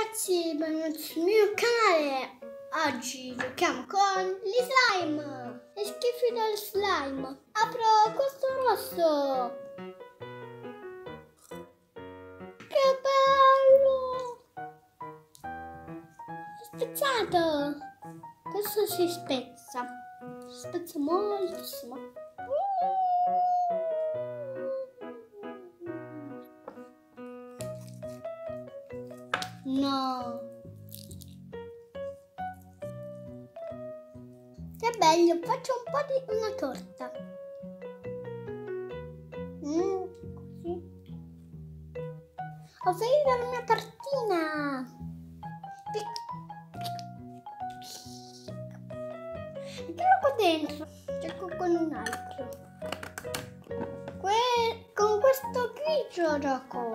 ragazzi, benvenuti sul mio canale. Oggi giochiamo con gli slime. È schifo del slime. Apro questo rosso. Che bello! È spezzato. Questo si spezza. Si spezza moltissimo. No. Che bello, faccio un po' di una torta. Così. Ho finito la mia tortina. Metterlo qua dentro. Gioco con un altro. Con questo grigio gioco.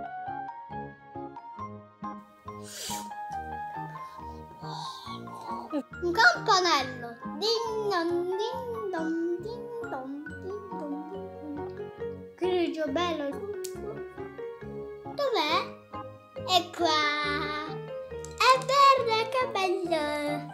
Un campanello. Ding dong, ding dong, ding dong, ding dong, ding dong. Grigio bello. Dov'è? È qua. È verde, che bello.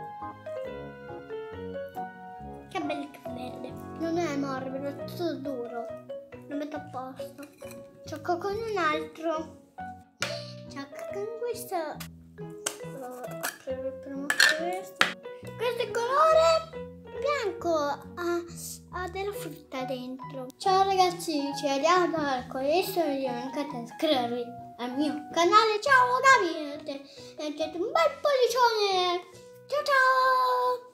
Che bello che verde. Non è morbido, è tutto duro. Lo metto a posto. Gioco con un altro. Gioco con questo. Allora, apro prima questo. Questo è colore bianco, ha della frutta dentro. Ciao ragazzi, ci vediamo con questo video. Non mancate di iscrivervi al mio canale. Ciao Gabi, mettete un bel pollicione. Ciao ciao.